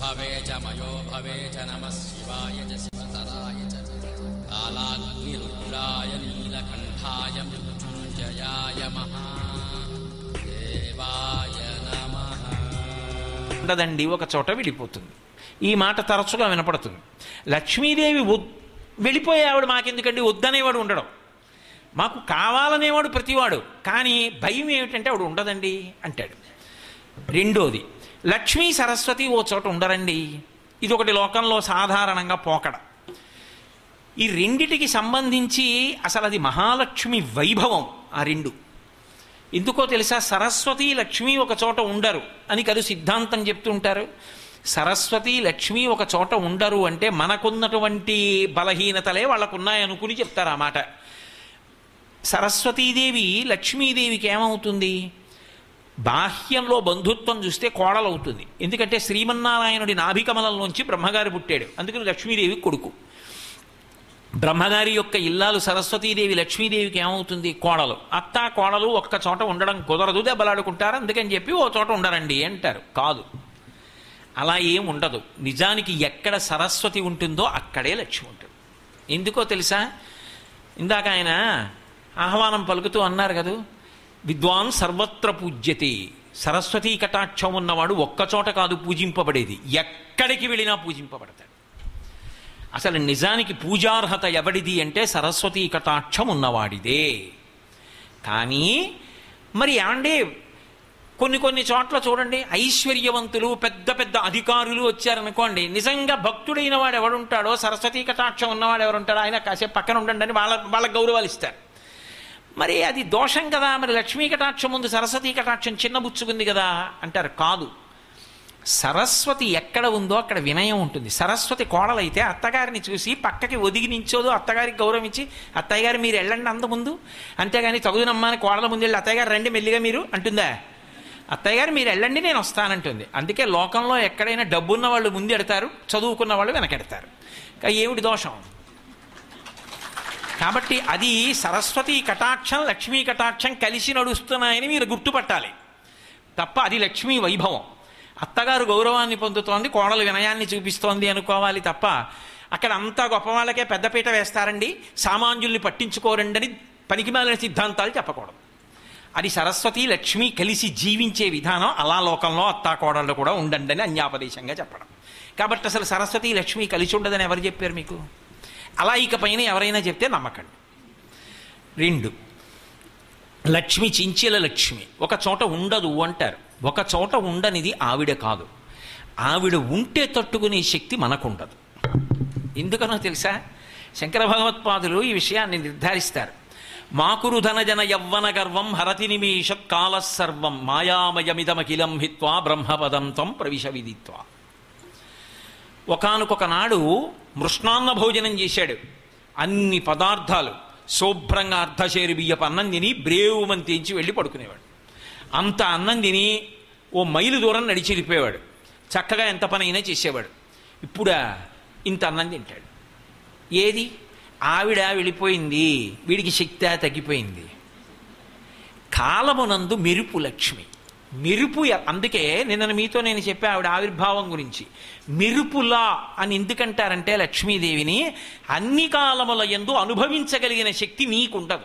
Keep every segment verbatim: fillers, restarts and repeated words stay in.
భవే చ మయో భవే చ నమః శివాయ చ శివతరాయ చ కాలాగ్నిరుద్రాయ నీలకంఠాయ మృత్యుంజయాయ మహాదేవాయ నమః. ఉండదండి, ఒక చోట వెళ్ళిపోతుంది. ఈ మాట తరచుగా వినపడుతుంది. లక్ష్మీదేవి వెళ్ళిపోయే ఆవిడ మాకెందుకండి, వద్దనేవాడు ఉండడం, మాకు కావాలనేవాడు ప్రతివాడు, కానీ భయం ఏమిటంటే ఆవిడ ఉండదండి అంటాడు. రెండోది, లక్ష్మీ సరస్వతి ఓ చోట ఉండరండి, ఇది ఒకటి లోకంలో సాధారణంగా పోకడ. ఈ రెండిటికి సంబంధించి అసలు అది మహాలక్ష్మి వైభవం ఆ రెండు. ఎందుకో తెలుసా? సరస్వతి లక్ష్మి ఒక చోట ఉండరు అని కదు సిద్ధాంతం చెప్తుంటారు. సరస్వతి లక్ష్మి ఒక చోట ఉండరు అంటే మనకున్నటువంటి బలహీనతలే వాళ్ళకున్నాయనుకుని చెప్తారు ఆ మాట. సరస్వతీదేవి లక్ష్మీదేవికి ఏమవుతుంది? బాహ్యంలో బంధుత్వం చూస్తే కోడలవుతుంది. ఎందుకంటే శ్రీమన్నారాయణుడి నాభికమలంలోంచి బ్రహ్మగారి పుట్టాడు, అందుకని లక్ష్మీదేవి కొడుకు. బ్రహ్మగారి యొక్క ఇల్లాలు సరస్వతీదేవి లక్ష్మీదేవికి ఏమవుతుంది? కోడలు. అత్త కోడలు ఒక్క చోట ఉండడం కుదరదు, దెబ్బలాడుకుంటారు, అందుకని చెప్పి ఓ చోట ఉండరండి అంటారు. కాదు, అలా ఏం ఉండదు. నిజానికి ఎక్కడ సరస్వతి ఉంటుందో అక్కడే లక్ష్మి ఉంటుంది. ఎందుకో తెలుసా? ఇందాక ఆయన ఆహ్వానం పలుకుతూ అన్నారు కదా, విద్వాన్ సర్వత్ర పూజ్యతే. సరస్వతీ కటాక్షం ఉన్నవాడు ఒక్కచోట కాదు పూజింపబడేది, ఎక్కడికి వెళ్ళినా పూజింపబడతాడు. అసలు నిజానికి పూజార్హత ఎవడిది అంటే సరస్వతీ కటాక్షం ఉన్నవాడిదే. కానీ మరి ఏమంటే కొన్ని కొన్ని చోట్ల చూడండి, ఐశ్వర్యవంతులు పెద్ద పెద్ద అధికారులు వచ్చారనుకోండి, నిజంగా భక్తుడైన వాడు ఎవడుంటాడో, సరస్వతీ కటాక్షం ఉన్నవాడు ఎవరుంటాడో ఆయన కాసేపు పక్కన ఉండండి అని వాళ్ళ వాళ్ళకి గౌరవాలు ఇస్తారు. మరి అది దోషం కదా, మరి లక్ష్మీ కటాక్షం ముందు సరస్వతీ కటాక్షం చిన్నబుచ్చుకుంది కదా అంటారు. కాదు, సరస్వతి ఎక్కడ ఉందో అక్కడ వినయం ఉంటుంది. సరస్వతి కోడలైతే అత్తగారిని చూసి పక్కకి ఒదిగి నించోదు, అత్తగారికి గౌరవం ఇచ్చి అత్తయ్య గారు మీరు వెళ్ళండి అంత ముందు, అంతేగాని తగుదనమ్మని కోడల ముందు వెళ్ళి అత్తయ్య గారు రండి మెల్లిగా మీరు అంటుందా? అత్తయ్య గారు మీరు వెళ్ళండి నేను వస్తానంటుంది. అందుకే లోకంలో ఎక్కడైనా డబ్బున్న వాళ్ళు ముందు ఎడతారు, చదువుకున్న వాళ్ళు వెనకెడతారు. ఏమిటి దోషం? కాబట్టి అది సరస్వతి కటాక్షం లక్ష్మీ కటాక్షం కలిసి నడుస్తున్నాయని మీరు గుర్తుపట్టాలి తప్ప అది లక్ష్మీ వైభవం. అత్తగారు గౌరవాన్ని పొందుతోంది, కోడలు వినయాన్ని చూపిస్తోంది అనుకోవాలి తప్ప అక్కడ అంతా గొప్ప వాళ్ళకే పెద్దపీట వేస్తారండి, సామాన్యుల్ని పట్టించుకోరండి అని పనికిమాలిన సిద్ధాంతాలు చెప్పకూడదు. అది సరస్వతి లక్ష్మి కలిసి జీవించే విధానం. అలా లోకంలో అత్తా కోడళ్ళు కూడా ఉండండి అని అన్యాపదేశంగా చెప్పడం. కాబట్టి అసలు సరస్వతి లక్ష్మి కలిసి ఉండదని ఎవరు చెప్పారు మీకు? అలా ఇకపైన ఎవరైనా చెప్తే నమ్మకండి. రెండు, లక్ష్మి చించెల లక్ష్మి ఒక చోట ఉండదు అంటారు. ఒక చోట ఉండనిది ఆవిడ కాదు, ఆవిడ ఉంటే తట్టుకునే శక్తి మనకుండదు. ఎందుకనో తెలుసా? శంకర భగవత్పాదులు ఈ విషయాన్ని నిర్ధారిస్తారు. మాకురు ధనజన యవ్వన గర్వం హరతి నిమేషత్ కాల సర్వం మాయామయమిదమఖిలం హిత్వా బ్రహ్మపదం త్వం ప్రవిశ విదిత్వా. ఒకానొక నాడు మృష్ణాన్న భోజనం చేశాడు. అన్ని పదార్థాలు శుభ్రంగా అర్ధశేరు బియ్యపు అన్నం తిని బ్రేవుమని తెంచి వెళ్ళి పడుకునేవాడు. అంత అన్నం తిని ఓ మైలు దూరం నడిచి వెళ్ళిపోయేవాడు. చక్కగా ఎంత పని అయినా చేసేవాడు. ఇప్పుడు ఇంత అన్నం తింటాడు. ఏది? ఆవిడ వెళ్ళిపోయింది, వీడికి శక్తి తగ్గిపోయింది. కాలమునందు మెరుపు లక్ష్మి. మెరుపు, అందుకే నిన్న మీతో నేను చెప్పా ఆవిడ ఆవిర్భావం గురించి. మెరుపులా అని ఎందుకంటారంటే లక్ష్మీదేవిని అన్ని కాలముల యందు అనుభవించగలిగిన శక్తి నీకుండదు.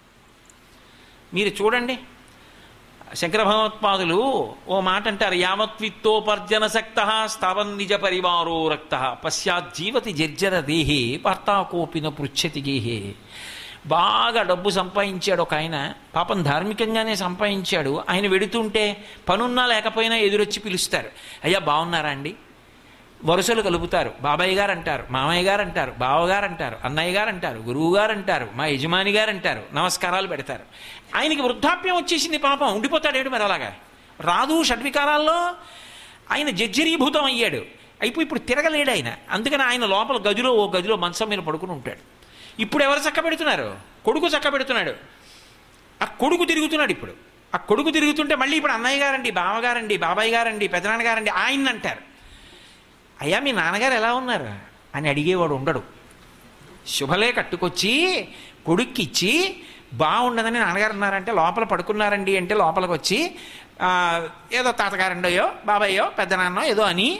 మీరు చూడండి, శంకర భగవత్పాదులు ఓ మాట అంటారు, యావత్విత్తోపర్జన సక్త స్థావన్ నిజ పరివారో రక్త పశ్చాజ్జీవతి జర్జర దేహే భర్తాకోపిన పృచ్ఛతి గేహే. బాగా డబ్బు సంపాదించాడు ఒక ఆయన, పాపం ధార్మికంగానే సంపాదించాడు. ఆయన వెడుతుంటే పనున్నా లేకపోయినా ఎదురొచ్చి పిలుస్తారు, అయ్యా బాగున్నారా అండి, వరుసలు కలుపుతారు. బాబాయ్ గారు అంటారు, మామయ్య గారు అంటారు, బావగారు అంటారు, అన్నయ్య గారు అంటారు, గురువు గారు అంటారు, మా యజమాని గారు అంటారు, నమస్కారాలు పెడతారు. ఆయనకి వృద్ధాప్యం వచ్చేసింది, పాపం ఉండిపోతాడేమిటి మరి అలాగా? రాదు షడ్వికారాల్లో ఆయన జర్జరీభూతం అయ్యాడు. అయిపోయి ఇప్పుడు తిరగలేడు ఆయన. అందుకని ఆయన లోపల గదిలో ఓ గదిలో మంచం మీద పడుకుని ఉంటాడు. ఇప్పుడు ఎవరు చక్క పెడుతున్నారు? కొడుకు చక్క పెడుతున్నాడు. ఆ కొడుకు తిరుగుతున్నాడు. ఇప్పుడు ఆ కొడుకు తిరుగుతుంటే మళ్ళీ ఇప్పుడు అన్నయ్య గారండి, బావగారండి, బాబాయ్ గారండి, పెదనాన్నగారండి ఆయన అంటారు. అయ్యా మీ నాన్నగారు ఎలా ఉన్నారు అని అడిగేవాడు ఉండడు. శుభలే కట్టుకొచ్చి కొడుక్కిచ్చి బాగుండదని నాన్నగారు ఉన్నారంటే లోపల పడుకున్నారండి అంటే లోపలికి వచ్చి ఏదో తాతగారండోయో బాబాయ్యో పెద్దనాన్నో ఏదో అని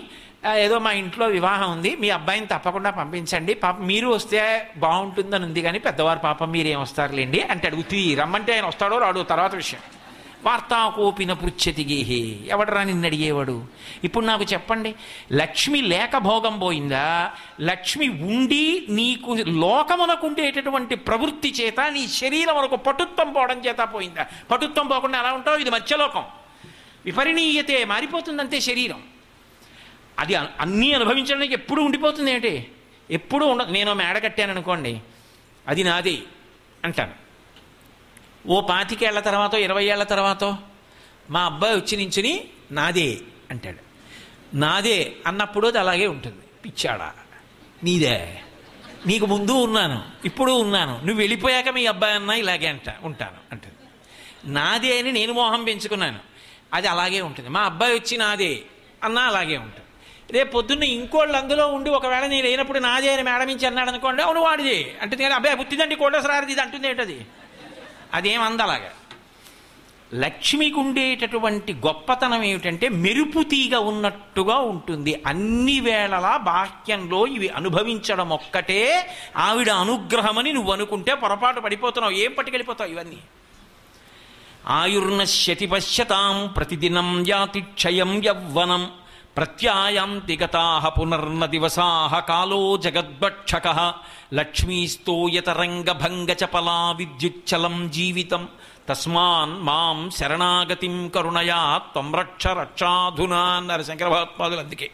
ఏదో మా ఇంట్లో వివాహం ఉంది, మీ అబ్బాయిని తప్పకుండా పంపించండి, పాప మీరు వస్తే బాగుంటుందని ఉంది, కానీ పెద్దవారు పాపం మీరేం వస్తారులేండి అంటే అడుగుతీ రమ్మంటే ఆయన వస్తాడో రాడో తర్వాత విషయం. వార్తాకోపిన పృచ్ఛతి గేహే, ఎవడరా నిన్ను అడిగేవాడు? ఇప్పుడు నాకు చెప్పండి, లక్ష్మి లేక భోగం పోయిందా, లక్ష్మి ఉండి నీకు లోకమునకుండేటటువంటి ప్రవృత్తి చేత నీ శరీరం వరకు పటుత్వం పోవడం చేత పోయిందా? పటుత్వం పోకుండా ఎలా ఉంటావు? ఇది మత్స్యలోకం, విపరిణీయతే, మారిపోతుందంతే శరీరం. అది అన్నీ అనుభవించడానికి ఎప్పుడు ఉండిపోతుంది ఏంటి? ఎప్పుడు ఉండ. నేను మేడ కట్టాను అనుకోండి, అది నాది అంటాను. ఓ పాతికేళ్ల తర్వాత ఇరవై ఏళ్ల తర్వాత మా అబ్బాయి వచ్చి నించుని నాదే అంటాడు. నాదే అన్నప్పుడు అది అలాగే ఉంటుంది. పిచ్చాడా, నీదే, నీకు ముందు ఉన్నాను, ఇప్పుడు ఉన్నాను, నువ్వు వెళ్ళిపోయాక మీ అబ్బాయి అన్నా ఇలాగే అంట ఉంటాను అంటుంది. నాదే అని నేను మోహం పెంచుకున్నాను, అది అలాగే ఉంటుంది. మా అబ్బాయి వచ్చి నాదే అన్నా అలాగే ఉంటుంది. రేపు పొద్దున్న ఇంకోళ్ళు అందులో ఉండి ఒకవేళ నేను లేనప్పుడు నాదే అని మేడం నుంచి అన్నాడు అనుకోండి, అవును వాడిదే అంటుంది. కానీ అబ్బాయి పుట్టిందండి కోటేశ్వరారిది ఇది అంటుంది ఏంటది? అదేమంది అలాగా. లక్ష్మికి ఉండేటటువంటి గొప్పతనం ఏమిటంటే మెరుపు తీగ ఉన్నట్టుగా ఉంటుంది. అన్ని వేళలా బాహ్యంలో ఇవి అనుభవించడం ఒక్కటే ఆవిడ అనుగ్రహమని నువ్వు అనుకుంటే పొరపాటు పడిపోతున్నావు. ఏం పట్టుకెళ్ళిపోతావు ఇవన్నీ? ఆయుర్నశ్యతి పశ్యతాం ప్రతిదినం యాతి క్షయం యవ్వనం ప్రత్యాయాంతి గతాః పునర్న దివసాః కాలో జగద్భక్షకః లక్ష్మీస్తోయతరంగభంగ చపలా విద్యుచ్చలం జీవితం తస్మాన్ మాం శరణాగతిం కరుణయా త్వం రక్ష రక్షాధునా అన్నారు శంకర భగవత్పాదులు. అందుకే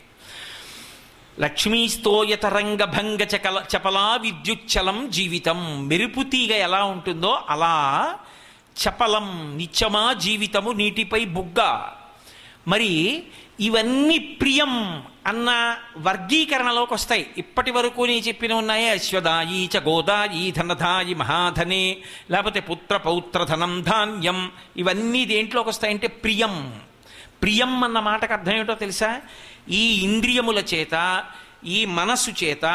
లక్ష్మీస్తోయతరంగభంగ చకల చపలా విద్యుచ్చలం జీవితం, మెరుపు తీగ ఎలా ఉంటుందో అలా చపలం నిత్యమా జీవితము నీటిపై బుగ్గ. మరి ఇవన్నీ ప్రియం అన్న వర్గీకరణలోకి వస్తాయి. ఇప్పటి వరకు నీ చెప్పిన ఉన్నాయే అశ్వదాయి చ గోదాయి ధనధాయి మహాధనే, లేకపోతే పుత్ర పౌత్ర ధనం ధాన్యం, ఇవన్నీ దేంట్లోకి వస్తాయంటే ప్రియం. ప్రియం అన్న మాటకు అర్థం ఏమిటో తెలుసా? ఈ ఇంద్రియముల చేత, ఈ మనస్సు చేత,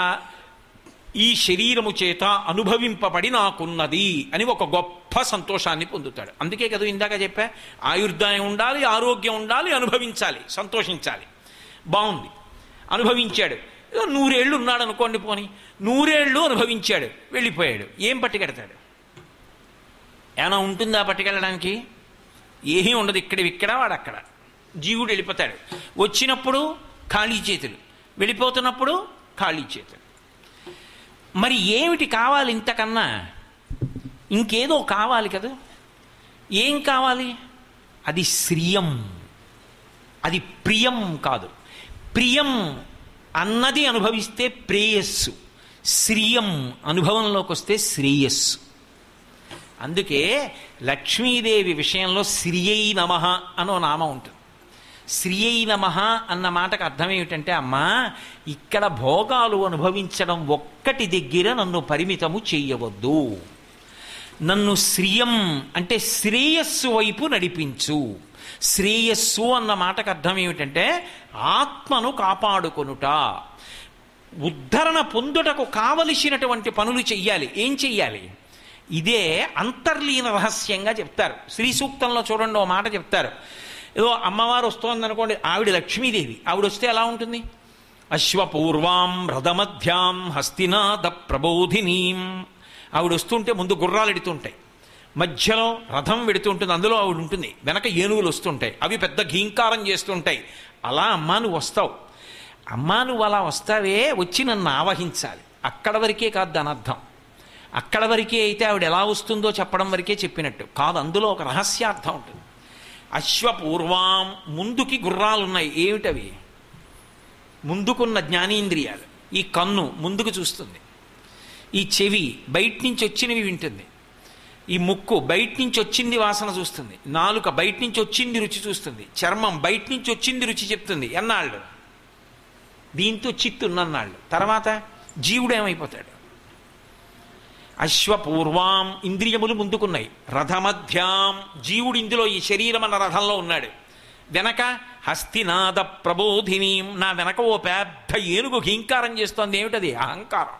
ఈ శరీరము చేత అనుభవింపబడి నాకున్నది అని ఒక గొప్ప సంతోషాన్ని పొందుతాడు. అందుకే కదా ఇందాక చెప్పా, ఆయుర్దాయం ఉండాలి, ఆరోగ్యం ఉండాలి, అనుభవించాలి, సంతోషించాలి. బాగుంది, అనుభవించాడు. నూరేళ్ళు ఉన్నాడు అనుకోండి, పోని నూరేళ్ళు అనుభవించాడు, వెళ్ళిపోయాడు, ఏం పట్టుకెడతాడు? ఏమైనా ఉంటుందా పట్టుకెళ్ళడానికి? ఏమీ ఉండదు. ఇక్కడ ఇక్కడ వాడు అక్కడ, జీవుడు వెళ్ళిపోతాడు. వచ్చినప్పుడు ఖాళీ చేతులు, వెళ్ళిపోతున్నప్పుడు ఖాళీ చేతులు. మరి ఏమిటి కావాలి ఇంతకన్నా? ఇంకేదో కావాలి కదా. ఏం కావాలి? అది శ్రియం, అది ప్రియం కాదు. ప్రియం అన్నది అనుభవిస్తే ప్రేయస్సు, శ్రియం అనుభవంలోకి వస్తే శ్రేయస్సు. అందుకే లక్ష్మీదేవి విషయంలో శ్రియై నమః అనో నామం ఉంటుంది. శ్రియై నమః అన్న మాటకు అర్థం ఏమిటంటే, అమ్మా ఇక్కడ భోగాలు అనుభవించడం ఒక్కటి దగ్గర నన్ను పరిమితము చెయ్యవద్దు, నన్ను శ్రియం అంటే శ్రేయస్సు వైపు నడిపించు. శ్రేయస్సు అన్న మాటకు అర్థం ఏమిటంటే ఆత్మను కాపాడుకొనుట, ఉద్ధరణ పొందుటకు కావలసినటువంటి పనులు చెయ్యాలి. ఏం చెయ్యాలి? ఇదే అంతర్లీన రహస్యంగా చెప్తారు. శ్రీ సూక్తంలో చూడండి, ఓ మాట చెప్తారు. ఏదో అమ్మవారు వస్తోందనుకోండి, ఆవిడ లక్ష్మీదేవి, ఆవిడ వస్తే ఎలా ఉంటుంది? అశ్వపూర్వాం రథమధ్యాం హస్తినాద ప్రబోధినీం. ఆవిడ వస్తుంటే ముందు గుర్రాలు ఎడుతుంటాయి, మధ్యలో రథం వెడుతుంటుంది, అందులో ఆవిడ ఉంటుంది, వెనక ఏనుగులు వస్తుంటాయి, అవి పెద్ద ఘీంకారం చేస్తుంటాయి. అలా అమ్మా నువ్వు వస్తావు, అమ్మా నువ్వు అలా వస్తావే, వచ్చి నన్ను ఆవహించాలి. అక్కడ వరకే కాదు దాని అర్థం. అక్కడ వరకే అయితే ఆవిడ ఎలా వస్తుందో చెప్పడం వరకే చెప్పినట్టు కాదు, అందులో ఒక రహస్యార్థం ఉంటుంది. అశ్వపూర్వాం, ముందుకి గుర్రాలున్నాయి. ఏమిటవి? ముందుకున్న జ్ఞానేంద్రియాలు. ఈ కన్ను ముందుకు చూస్తుంది, ఈ చెవి బయట నుంచి వచ్చినవి వింటుంది, ఈ ముక్కు బయట నుంచి వచ్చింది వాసన చూస్తుంది, నాలుక బయట నుంచి వచ్చింది రుచి చూస్తుంది, చర్మం బయట నుంచి వచ్చింది రుచి చెప్తుంది. ఎన్నాళ్ళు? దీంతో చిత్తున్నన్నాళ్ళు. తర్వాత జీవుడు ఏమైపోతాడు? అశ్వపూర్వాం, ఇంద్రియములు ముందుకున్నాయి. రథమధ్యాం, జీవుడు ఇందులో ఈ శరీరం అన్న రథంలో ఉన్నాడు. వెనక హస్తినాద ప్రబోధినీం, నా వెనక ఓ పెద్ద ఏనుగు ఘీంకారం చేస్తోంది. ఏమిటది? అహంకారం.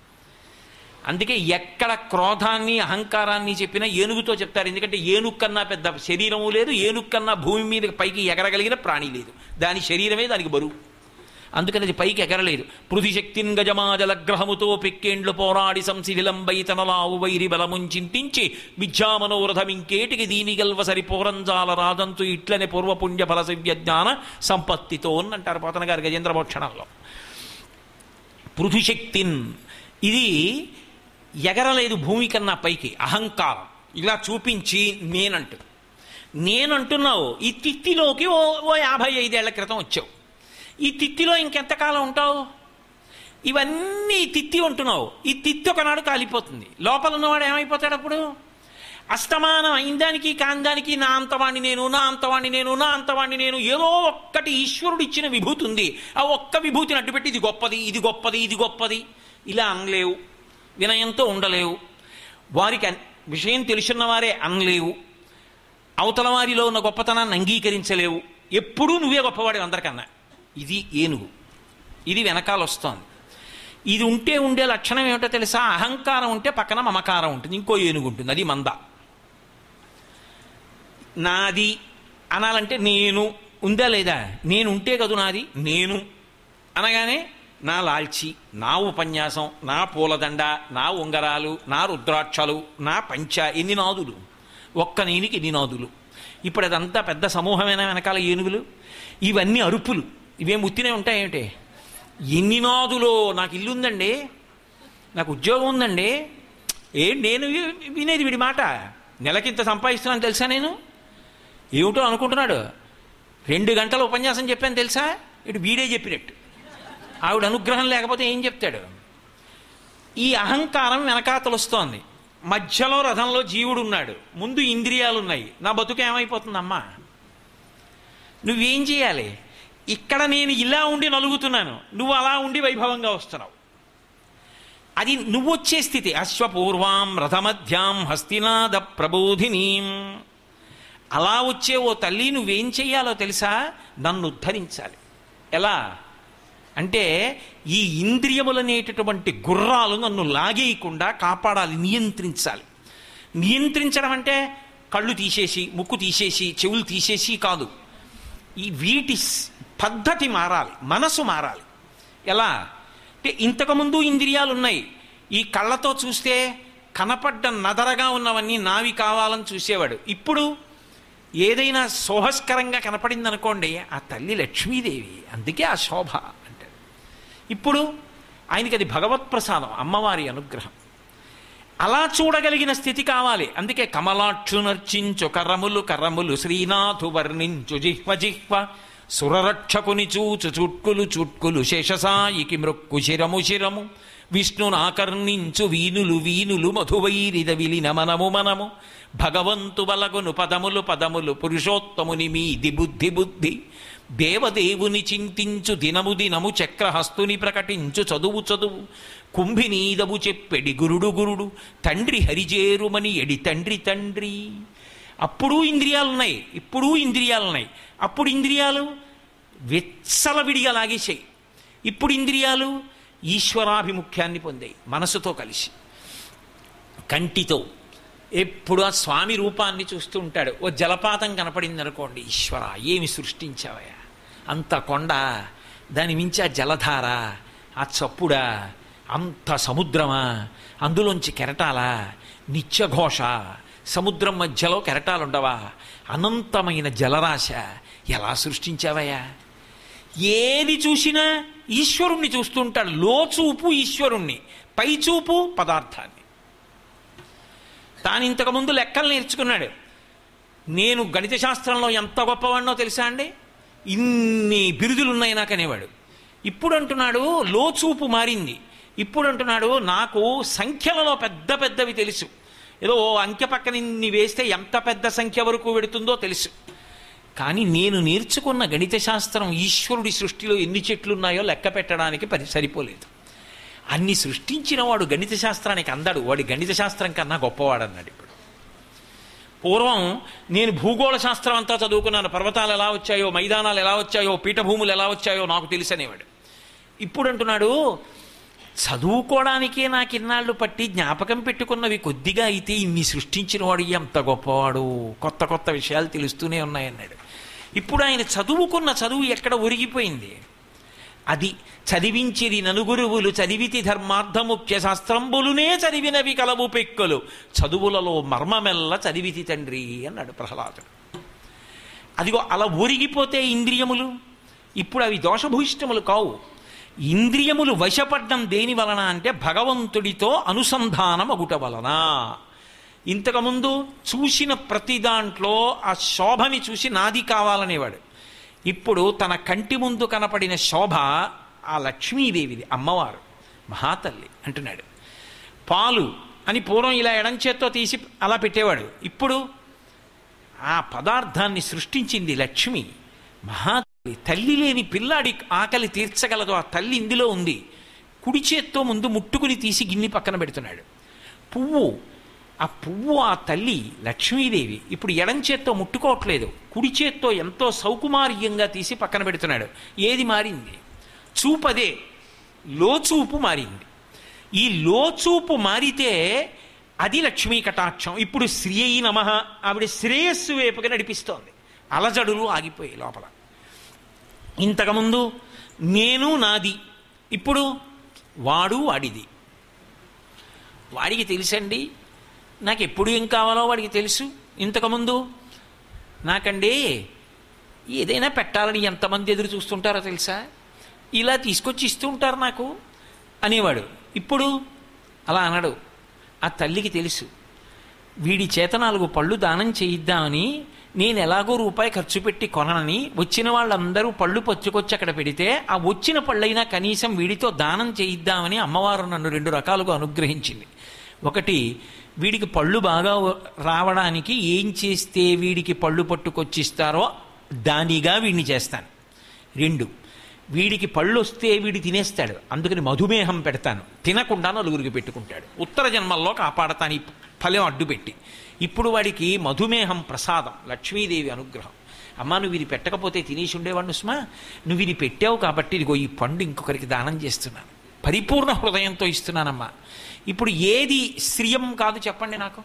అందుకే ఎక్కడ క్రోధాన్ని అహంకారాన్ని చెప్పినా ఏనుగుతో చెప్తారు. ఎందుకంటే ఏనుగు కన్నా పెద్ద శరీరము లేదు, ఏనుగు కన్నా భూమి మీద పైకి ఎగరగలిగిన ప్రాణి లేదు. దాని శరీరమే దానికి బరువు. అందుకని అది పైకి ఎగరలేదు. పృథిశక్తిన్ గజమాజలగ్రహముతో పెక్కేండ్లు పోరాడి సంశిథిలంబై తనలావు వైరి బలముంచింతించి విద్యామనోరథమింకేటికి దీనిగల్వ సరిపోరంజాల రాజంతు ఇట్లనే పూర్వపుణ్య ఫల జ్ఞాన సంపత్తితో అని అంటారు పోతన గారు గజేంద్ర మోక్షణంలో. పృథుశక్తిన్ ఇది ఎగరలేదు భూమి కన్నా పైకి, అహంకారం ఇలా చూపించి నేనంటు నేనంటున్నావు. ఈ తిత్తిలోకి ఓ ఓ యాభై ఐదేళ్ల క్రితం వచ్చావు. ఈ తిత్తిలో ఇంకెంతకాలం ఉంటావు? ఇవన్నీ తిత్తి ఉంటున్నావు. ఈ తిత్తి ఒకనాడు కాలిపోతుంది. లోపల ఉన్నవాడు ఏమైపోతాడు అప్పుడు? అస్తమానం అయిందానికి కాందానికి నా అంతవాణ్ణి నేను, నా అంతవాణ్ణి నేను, నా అంతవాణ్ణి నేను, ఏదో ఒక్కటి ఈశ్వరుడు ఇచ్చిన విభూతి ఉంది. ఆ ఒక్క విభూతిని అడ్డుపెట్టి ఇది గొప్పది, ఇది గొప్పది, ఇది గొప్పది ఇలా అనలేవు. వినయంతో ఉండలేవు. వారికి విషయం తెలుసున్న వారే అనలేవు. అవతల వారిలో ఉన్న గొప్పతనాన్ని అంగీకరించలేవు. ఎప్పుడూ నువ్వే గొప్పవాడు అందరికన్నా. ఇది ఏనుగు. ఇది వెనకాల వస్తోంది. ఇది ఉంటే ఉండే లక్షణం ఏమిటో తెలుసా? అహంకారం ఉంటే పక్కన మమకారం ఉంటుంది, ఇంకో ఏనుగు ఉంటుంది, అది మంద. నాది అనాలంటే నేను ఉందా లేదా? నేను ఉంటే కదూ నాది. నేను అనగానే నా లాల్చి, నా ఉపన్యాసం, నా పూలదండ, నా ఉంగరాలు, నా రుద్రాక్షలు, నా పంచ, ఎన్ని నాదులు? ఒక్క నేనికి ఎన్ని నాదులు? ఇప్పుడు అదంతా పెద్ద సమూహమైన వెనకాల ఏనుగులు. ఇవన్నీ అరుపులు. ఇవేం ఉత్తినే ఉంటాయేమిటి? ఎన్ని నాదులో. నాకు ఇల్లు ఉందండి, నాకు ఉద్యోగం ఉందండి, ఏ నేను వినేది వీడి మాట. నెలకింత సంపాదిస్తున్నాను తెలుసా నేను? ఏమిటో అనుకుంటున్నాడు. రెండు గంటల ఉపన్యాసం చెప్పాను తెలుసా? ఇటు వీడే చెప్పినట్టు. ఆవిడ అనుగ్రహం లేకపోతే ఏం చెప్తాడు? ఈ అహంకారం వెనకాతలు వస్తోంది. మధ్యలో రథంలో జీవుడు ఉన్నాడు, ముందు ఇంద్రియాలు ఉన్నాయి. నా బతుకు ఏమైపోతుందమ్మా? నువ్వేం చేయాలి? ఇక్కడ నేను ఇలా ఉండి నలుగుతున్నాను, నువ్వు అలా ఉండి వైభవంగా వస్తున్నావు. అది నువ్వు వచ్చే స్థితి. అశ్వపూర్వాం రథమధ్యాం హస్తినాద ప్రబోధినీం. అలా వచ్చే ఓ తల్లి నువ్వేం చెయ్యాలో తెలుసా? నన్ను ఉద్ధరించాలి. ఎలా అంటే ఈ ఇంద్రియములనేటటువంటి గుర్రాలు నన్ను లాగేయకుండా కాపాడాలి, నియంత్రించాలి. నియంత్రించడం అంటే కళ్ళు తీసేసి, ముక్కు తీసేసి, చెవులు తీసేసి కాదు. ఈ వీటి పద్ధతి మారాలి, మనసు మారాలి. ఎలా అంటే ఇంతకుముందు ఇంద్రియాలు ఉన్నాయి. ఈ కళ్ళతో చూస్తే కనపడ్డ నదరగా ఉన్నవన్నీ నావి కావాలని చూసేవాడు. ఇప్పుడు ఏదైనా శోభస్కరంగా కనపడింది అనుకోండి, ఆ తల్లి లక్ష్మీదేవి, అందుకే ఆ శోభ అంటే. ఇప్పుడు ఆయనకి అది భగవత్ప్రసాదం, అమ్మవారి అనుగ్రహం. అలా చూడగలిగిన స్థితి కావాలి. అందుకే కమలాక్షు నర్చించు కరములు కరములు శ్రీనాథు వర్ణించు జిహ్వ జిహ్వ సురరక్షకుని చూచు చుట్కులు చుట్కులు శేషసాయికి మృక్కు శిరము శిరము విష్ణునాకర్ణించు వీనులు వీనులు మధువైరిద విలిన మనము మనము భగవంతు బలగును పదములు పదములు పురుషోత్తముని మీది బుద్ధి బుద్ధి దేవదేవుని చింతించు దినము దినము చక్రహస్తుని ప్రకటించు చదువు చదువు కుంభినీదవు చెప్పెడి గురుడు గురుడు తండ్రి హరిజేరుమని ఎడి తండ్రి తండ్రి. అప్పుడు ఇంద్రియాలున్నాయి, ఇప్పుడు ఇంద్రియాలున్నాయి. అప్పుడు ఇంద్రియాలు వెచ్చలవిడిగా లాగేసాయి. ఇప్పుడు ఇంద్రియాలు ఈశ్వరాభిముఖ్యాన్ని పొందాయి మనసుతో కలిసి. కంటితో ఎప్పుడు ఆ స్వామి రూపాన్ని చూస్తూ ఉంటాడు. ఓ జలపాతం కనపడింది అనుకోండి, ఈశ్వర ఏమి సృష్టించావయ్యా, అంత కొండ, దాని మించి ఆ జలధార, ఆ చప్పుడా, అంత సముద్రమా, అందులోంచి కెరటాలా, నిత్యఘోష, సముద్రం మధ్యలో కెరటాలుండవా, అనంతమైన జలరాశ, ఎలా సృష్టించావయ్యా. ఏది చూసినా ఈశ్వరుణ్ణి చూస్తుంటాడు. లోచూపు ఈశ్వరుణ్ణి, పైచూపు పదార్థాన్ని. తాను ఇంతకుముందు లెక్కలు నేర్చుకున్నాడు. నేను గణిత శాస్త్రంలో ఎంత గొప్పవాడినో తెలుసా అండి, ఇన్ని బిరుదులున్నాయి నాకు అనేవాడు. ఇప్పుడు అంటున్నాడు లోచూపు మారింది. ఇప్పుడు అంటున్నాడు నాకు సంఖ్యలలో పెద్ద పెద్దవి తెలుసు. ఏదో ఓ అంకె పక్కన ఇన్ని వేస్తే ఎంత పెద్ద సంఖ్య వరకు పెడుతుందో తెలుసు. కానీ నేను నేర్చుకున్న గణిత శాస్త్రం ఈశ్వరుడి సృష్టిలో ఎన్ని చెట్లు ఉన్నాయో లెక్క పెట్టడానికి పరి సరిపోలేదు. అన్ని సృష్టించిన వాడు గణిత శాస్త్రానికి అందడు, వాడి గణిత శాస్త్రం కన్నా గొప్పవాడు అన్నాడు. ఇప్పుడు పూర్వం నేను భూగోళ శాస్త్రం అంతా చదువుకున్నాను, పర్వతాలు ఎలా వచ్చాయో, మైదానాలు ఎలా వచ్చాయో, పీఠభూములు ఎలా వచ్చాయో నాకు తెలుసనేవాడు. ఇప్పుడు అంటున్నాడు చదువుకోవడానికే నాకు ఇన్నాళ్ళు పట్టి జ్ఞాపకం పెట్టుకున్నవి కొద్దిగా అయితే ఇన్ని సృష్టించిన వాడు ఎంత గొప్పవాడు, కొత్త కొత్త విషయాలు తెలుస్తూనే ఉన్నాయన్నాడు. ఇప్పుడు ఆయన చదువుకున్న చదువు ఎక్కడ ఒరిగిపోయింది. అది చదివించిరి నలుగురువులు చదివితి ధర్మార్థముఖ్య శాస్త్రంబులునే చదివినవి కలవు పెక్కులు చదువులలో మర్మమెల్ల చదివితి తండ్రి అన్నాడు ప్రహ్లాదుడు. అదిగో అలా ఊరిగిపోతే ఇంద్రియములు ఇప్పుడు అవి దోషభూయిష్టములు కావు. ఇంద్రియములు వశపడ్డం దేని వలన అంటే భగవంతుడితో అనుసంధానం అగుట వలన. ఇంతకుముందు చూసిన ప్రతి దాంట్లో ఆ శోభని చూసి నాది కావాలనేవాడు. ఇప్పుడు తన కంటి ముందు కనపడిన శోభ ఆ లక్ష్మీదేవిది, అమ్మవారు మహాతల్లి అంటున్నాడు. పాలు అని పూర్వం ఇలా ఎడంచేత్తో తీసి అలా పెట్టేవాడు. ఇప్పుడు ఆ పదార్థాన్ని సృష్టించింది లక్ష్మి, మహాతల్లి. తల్లి లేని పిల్లాడి ఆకలి తీర్చగలదు ఆ తల్లి ఇందులో ఉంది. కుడి చేత్తో ముందు ముట్టుకుని తీసి గిన్నె పక్కన పెడుతున్నాడు. పువ్వు, ఆ పువ్వు ఆ తల్లి లక్ష్మీదేవి. ఇప్పుడు ఎడం చేత్తో ముట్టుకోవట్లేదు, కుడి చేత్తో ఎంతో సౌకుమార్యంగా తీసి పక్కన పెడుతున్నాడు. ఏది మారింది? చూపదే, లోచూపు మారింది. ఈ లోచూపు మారితే అది లక్ష్మీ కటాక్షం. ఇప్పుడు శ్రీ అయి నమః, ఆవిడ శ్రేయస్సు వైపుగా నడిపిస్తోంది. అలజడులు ఆగిపోయాయి లోపల. ఇంతకుముందు నేను నాది, ఇప్పుడు వాడు వాడిది. వాడికి తెలుసండి, నాకు ఎప్పుడు ఏం కావాలో వాడికి తెలుసు. ఇంతకుముందు నాకండి ఏదైనా పెట్టాలని ఎంతమంది ఎదురు చూస్తుంటారో తెలుసా, ఇలా తీసుకొచ్చి ఇస్తూ ఉంటారు నాకు అనేవాడు. ఇప్పుడు అలా అనడు. ఆ తల్లికి తెలుసు, వీడి చేత నాలుగు పళ్ళు దానం చేయిద్దామని నేను ఎలాగో రూపాయి ఖర్చు పెట్టి కొనని, వచ్చిన వాళ్ళందరూ పళ్ళు పచ్చుకొచ్చి అక్కడ పెడితే ఆ వచ్చిన పళ్ళైనా కనీసం వీడితో దానం చేయిద్దామని అమ్మవారు నన్ను రెండు రకాలుగా అనుగ్రహించింది. ఒకటి, వీడికి పళ్ళు బాగా రావడానికి ఏం చేస్తే వీడికి పళ్ళు పట్టుకొచ్చిస్తారో దానిగా వీడిని చేస్తాను. రెండు, వీడికి పళ్ళు వస్తే వీడి తినేస్తాడు, అందుకని మధుమేహం పెడతాను, తినకుండా నలుగురికి పెట్టుకుంటాడు, ఉత్తర జన్మల్లో కాపాడతాను ఈ ఫలం అడ్డుపెట్టి. ఇప్పుడు వాడికి మధుమేహం ప్రసాదం, లక్ష్మీదేవి అనుగ్రహం. అమ్మా నువ్వు ఇది పెట్టకపోతే తినేసి ఉండేవాడిని సుమా, నువ్వు ఇది పెట్టావు కాబట్టి ఇదిగో ఈ పండు ఇంకొకరికి దానం చేస్తున్నాను, పరిపూర్ణ హృదయంతో ఇస్తున్నానమ్మా. ఇప్పుడు ఏది శ్రియం కాదు చెప్పండి నాకు?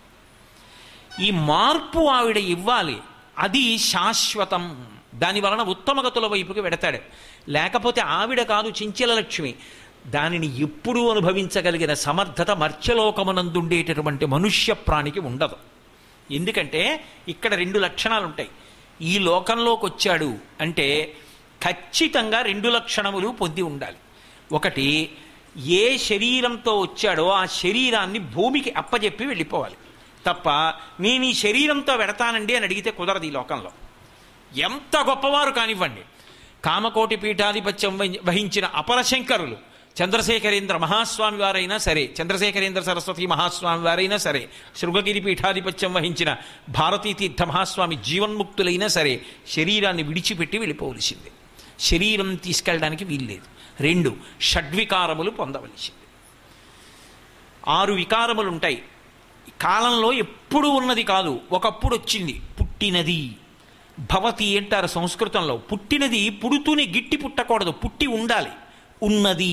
ఈ మార్పు ఆవిడ ఇవ్వాలి, అది శాశ్వతం. దాని వలన ఉత్తమగతుల వైపుకి వెడతాడు. లేకపోతే ఆవిడ కాదు చించల లక్ష్మి, దానిని ఎప్పుడూ అనుభవించగలిగిన సమర్థత మర్త్యలోకమునందుండేటటువంటి మనుష్య ప్రాణికి ఉండదు. ఎందుకంటే ఇక్కడ రెండు లక్షణాలు ఉంటాయి. ఈ లోకంలోకి వచ్చాడు అంటే ఖచ్చితంగా రెండు లక్షణములు పొంది ఉండాలి. ఒకటి, ఏ శరీరంతో వచ్చాడో ఆ శరీరాన్ని భూమికి అప్పజెప్పి వెళ్ళిపోవాలి తప్ప నేను ఈ శరీరంతో వెడతానండి అని అడిగితే కుదరదు. ఈ లోకంలో ఎంత గొప్పవారు కానివ్వండి, కామకోటి పీఠాధిపత్యం వహించిన అపరశంకరులు చంద్రశేఖరేంద్ర మహాస్వామి వారైనా సరే, చంద్రశేఖరేంద్ర సరస్వతి మహాస్వామి వారైనా సరే, శృంగగిరి పీఠాధిపత్యం వహించిన భారతీ తీర్థ మహాస్వామి జీవన్ముక్తులైనా సరే శరీరాన్ని విడిచిపెట్టి వెళ్ళిపోవలసిందే. శరీరం తీసుకెళ్ళడానికి వీల్లేదు. రెండు, షడ్వికారములు పొందవలసింది. ఆరు వికారములు ఉంటాయి. కాలంలో ఎప్పుడు ఉన్నది కాదు, ఒకప్పుడు వచ్చింది. పుట్టినది భవతి అంటారు సంస్కృతంలో. పుట్టినది పుడుతూనే గిట్టి పుట్టకూడదు, పుట్టి ఉండాలి. ఉన్నది,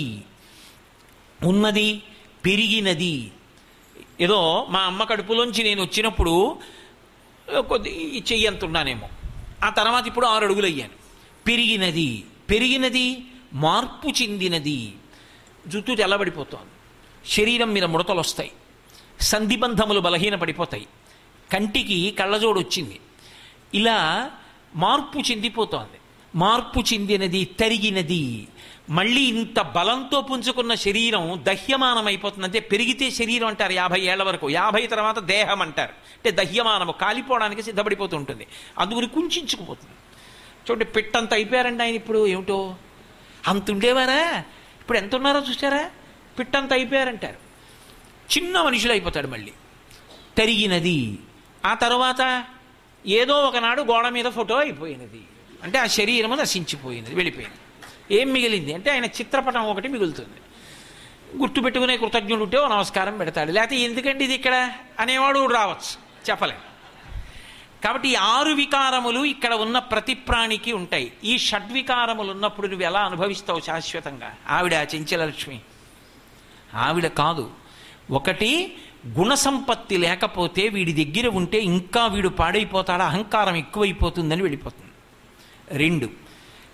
ఉన్నది పెరిగినది. ఏదో మా అమ్మ కడుపులోంచి నేను వచ్చినప్పుడు కొద్ది చెయ్యి అంత ఉన్నానేమో, ఆ తర్వాత ఇప్పుడు ఆరు అడుగులు అయ్యాను. పెరిగినది, పెరిగినది మార్పు చెందినది. జుట్టు తెల్లబడిపోతోంది, శరీరం మీద ముడతలు వస్తాయి, సంధిబంధములు బలహీన పడిపోతాయి, కంటికి కళ్ళజోడు వచ్చింది. ఇలా మార్పు చెందిపోతోంది. మార్పు చెందినది, తరిగినది. మళ్ళీ ఇంత బలంతో పుంజుకున్న శరీరం దహ్యమానం అయిపోతుంది. అంటే పెరిగితే శరీరం అంటారు యాభై ఏళ్ల వరకు, యాభై తర్వాత దేహం అంటారు. అంటే దహ్యమానము, కాలిపోవడానికి సిద్ధపడిపోతూ ఉంటుంది. అందుకుని కుంచుకుపోతుంది. చూడండి, పిట్టంత అయిపోయారండి ఆయన. ఇప్పుడు ఏమిటో అంత ఉండేవారా, ఇప్పుడు ఎంత ఉన్నారో చూసారా? పిట్టంత అయిపోయారంటారు. చిన్న మనుషులు అయిపోతాడు. మళ్ళీ తరిగినది. ఆ తర్వాత ఏదో ఒకనాడు గోడ మీద ఫోటో అయిపోయినది, అంటే ఆ శరీరము నశించిపోయినది, వెళ్ళిపోయింది. ఏం మిగిలింది అంటే ఆయన చిత్రపటం ఒకటి మిగులుతుంది. గుర్తుపెట్టుకునే కృతజ్ఞుడు ఉంటే ఓ నమస్కారం పెడతాడు, లేకపోతే ఎందుకంటే ఇది ఇక్కడ అనేవాడు రావచ్చు, చెప్పలేం. కాబట్టి ఈ ఆరు వికారములు ఇక్కడ ఉన్న ప్రతి ప్రాణికి ఉంటాయి. ఈ షడ్వికారములు ఉన్నప్పుడు నువ్వు ఎలా అనుభవిస్తావు శాశ్వతంగా? ఆవిడ చెంచలక్ష్మి, ఆవిడ కాదు. ఒకటి, గుణసంపత్తి లేకపోతే వీడి దగ్గర ఉంటే ఇంకా వీడు పాడైపోతాడా, అహంకారం ఎక్కువైపోతుందని వెళ్ళిపోతుంది. రెండు,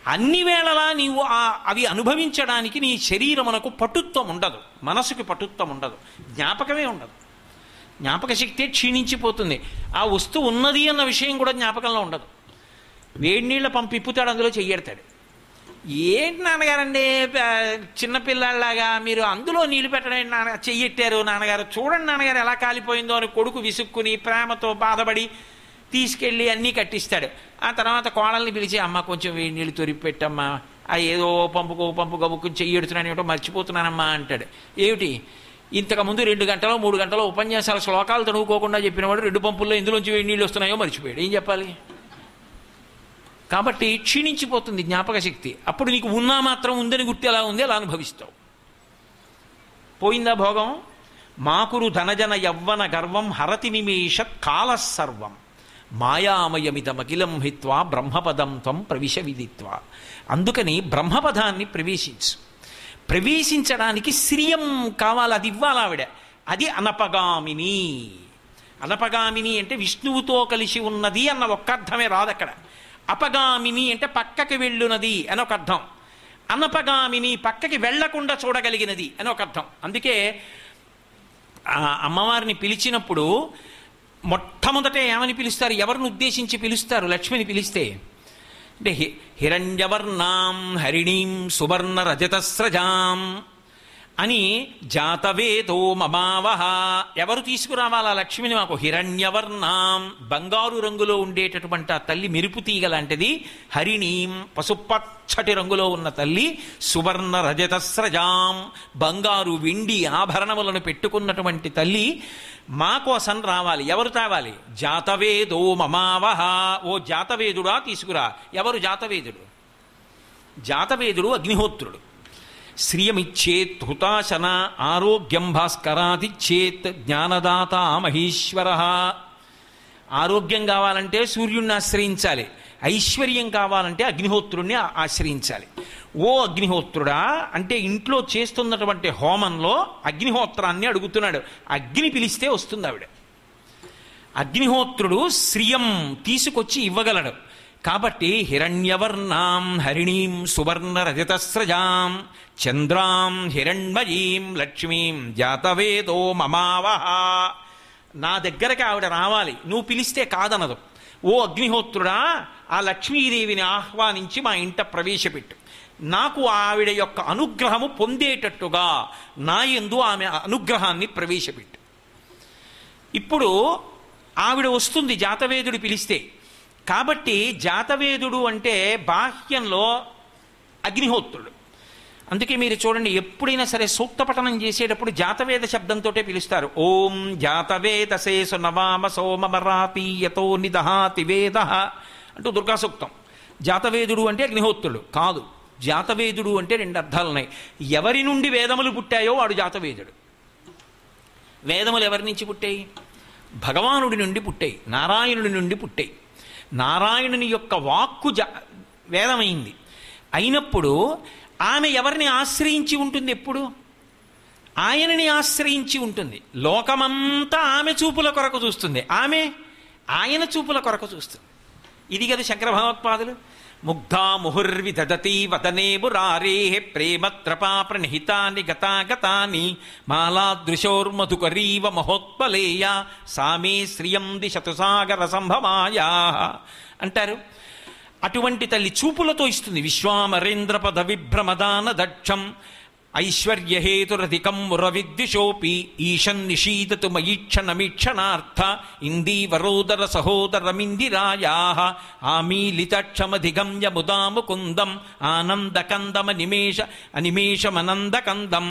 అన్ని వేళలా నీవు ఆ అవి అనుభవించడానికి నీ శరీరమునకు పటుత్వం ఉండదు, మనసుకి పటుత్వం ఉండదు, జ్ఞాపకమే ఉండదు. జ్ఞాపక శక్తి క్షీణించిపోతుంది. ఆ వస్తువు ఉన్నది అన్న విషయం కూడా జ్ఞాపకంలో ఉండదు. వేడి నీళ్ళ పంపు ఇప్పుతాడు, అందులో చెయ్యెడతాడు. ఏంటి నాన్నగారండి చిన్నపిల్లలాగా మీరు అందులో నీళ్లు పెట్టడం నాన్న చెయ్యెట్టారు నాన్నగారు, చూడండి నాన్నగారు ఎలా కాలిపోయిందో అని కొడుకు విసుక్కుని ప్రేమతో బాధపడి తీసుకెళ్ళి అన్నీ కట్టిస్తాడు. ఆ తర్వాత కోడల్ని పిలిచి అమ్మ కొంచెం వేడి నీళ్ళు తొరిపి పెట్టమ్మా, ఆ ఏదో పంపుకో పంపు గబుక్కుని చెయ్యెడుతున్నాను ఏమిటో మర్చిపోతున్నానమ్మా అంటాడు. ఏమిటి ఇంతకుముందు రెండు గంటలో మూడు గంటలో ఉపన్యాసాల శ్లోకాలు తడువుకోకుండా చెప్పినవాడు రెండు పంపుల్లో ఇందులోంచి వేడి నీళ్ళు వస్తున్నాయో మర్చిపోయాడు. ఏం చెప్పాలి? కాబట్టి క్షీణించిపోతుంది జ్ఞాపక శక్తి. అప్పుడు నీకు ఉన్నా మాత్రం ఉందని గుర్తు ఎలా ఉంది అలా అనుభవిస్తావు. పోయిందా భోగం? మాకురు ధనజన యవ్వన గర్వం హరతి నిమేషత్ కాలసర్వం మాయామయమిదమఖిలం హిత్వా బ్రహ్మపదం త్వం ప్రవిశ విదిత్వా. అందుకని బ్రహ్మపదాన్ని ప్రవేశించు. ప్రవేశించడానికి శ్రియం కావాలి, అది ఇవ్వాలి ఆవిడ. అది అనపగామిని. అనపగామిని అంటే విష్ణువుతో కలిసి ఉన్నది అన్న ఒక్క అర్థమే రాదు అక్కడ. అపగామిని అంటే పక్కకి వెళ్ళునది అని ఒక అర్థం. అనపగామిని పక్కకి వెళ్లకుండా చూడగలిగినది అని ఒక అర్థం. అందుకే ఆ అమ్మవారిని పిలిచినప్పుడు మొట్టమొదట ఏమని పిలుస్తారు? ఎవరిని ఉద్దేశించి పిలుస్తారు? లక్ష్మిని పిలిస్తే అంటే హిరణ్యవర్ణాం హరిణీం సువర్ణ రజతస్రజాం అని జాతవేదో మమావహ. ఎవరు తీసుకురావాలా లక్ష్మిని మాకు? హిరణ్యవర్ణాం బంగారు రంగులో ఉండేటటువంటి ఆ తల్లి మెరుపు తీగ లాంటిది. హరిణీం పసుపచ్చటి రంగులో ఉన్న తల్లి. సువర్ణ రజతస్రజాం బంగారు వెండి ఆభరణములను పెట్టుకున్నటువంటి తల్లి మా కోసం రావాలి. ఎవరు తావాలి? జాతవేదో మమావహ. ఓ జాతవేదుడా తీసుకురా. ఎవరు జాతవేదుడు? జాతవేదుడు అగ్నిహోత్రుడు. శ్రియమిచ్చేత్ హుతాశన ఆరోగ్యం భాస్కరాదిచ్చేత్ జ్ఞానదాత మహేశ్వర. ఆరోగ్యం కావాలంటే సూర్యుడిని ఆశ్రయించాలి, ఐశ్వర్యం కావాలంటే అగ్నిహోత్రుడిని ఆశ్రయించాలి. ఓ అగ్నిహోత్రుడా అంటే ఇంట్లో చేస్తున్నటువంటి హోమంలో అగ్నిహోత్రాన్ని అడుగుతున్నాడు. అగ్ని పిలిస్తే వస్తుంది ఆవిడ. అగ్నిహోత్రుడు శ్రియం తీసుకొచ్చి ఇవ్వగలడు. కాబట్టి హిరణ్యవర్ణాం హరిణీం సువర్ణ రజతస్రజాం చంద్రాం హిరణ్మయీం లక్ష్మీం జాతవేదో మమావహ. నా దగ్గరకు ఆవిడ రావాలి, నువ్వు పిలిస్తే కాదనదు. ఓ అగ్నిహోత్రుడా ఆ లక్ష్మీదేవిని ఆహ్వానించి మా ఇంట ప్రవేశపెట్టు. నాకు ఆవిడ యొక్క అనుగ్రహము పొందేటట్టుగా నా యందు ఆమె అనుగ్రహాన్ని ప్రవేశపెట్టు. ఇప్పుడు ఆవిడ వస్తుంది జాతవేదుడు పిలిస్తే. కాబట్టి జాతవేదుడు అంటే బాహ్యంలో అగ్నిహోత్రుడు. అందుకే మీరు చూడండి, ఎప్పుడైనా సరే సూక్త పఠనం చేసేటప్పుడు జాతవేద శబ్దంతో పిలుస్తారు. ఓం జాతవేదసే సునవామ సోమమరాతీయతో నిదహాతి వేద అంటూ దుర్గా సూక్తం. జాతవేదుడు అంటే అగ్నిహోత్రుడు కాదు. జాతవేదుడు అంటే రెండు అర్థాలు ఉన్నాయి. ఎవరి నుండి వేదములు పుట్టాయో వాడు జాతవేదుడు. వేదములు ఎవరి నుంచి పుట్టాయి? భగవానుడి నుండి పుట్టాయి, నారాయణుడి నుండి పుట్టాయి. నారాయణుని యొక్క వాక్కు జ వేదమైంది. అయినప్పుడు ఆమె ఎవరిని ఆశ్రయించి ఉంటుంది? ఎప్పుడు ఆయనని ఆశ్రయించి ఉంటుంది. లోకమంతా ఆమె చూపుల కొరకు చూస్తుంది, ఆమె ఆయన చూపుల కొరకు చూస్తుంది. ఇది కదా శంకర భగవత్పాదులు ముగ్ధా ముహుర్విదతి వదనే మురారే ప్రేమత్రపా ప్రణిహితాని గతాగతాని మాలాదృశోర్మధుకరీవ మహోత్పలేయ సామే శ్రియం దిశతు సాగర సంభమాయా అంటారు. అటువంటి తల్లి చూపులతో ఇస్తుంది. విశ్వామరేంద్ర పద విభ్రమదాన దక్షం ఐశ్వర్యహేతురధికం మురవిద్విషోపి ఈశన్ నిషీదతు మయీక్షణమీక్షణార్థ ఇందీవరోదర సహోదరమిందిరాయా ఆమీలితక్షమధిగమ్య ముదాముకుందం ఆనందకందమ నిమేష అనిమేషమనందకందం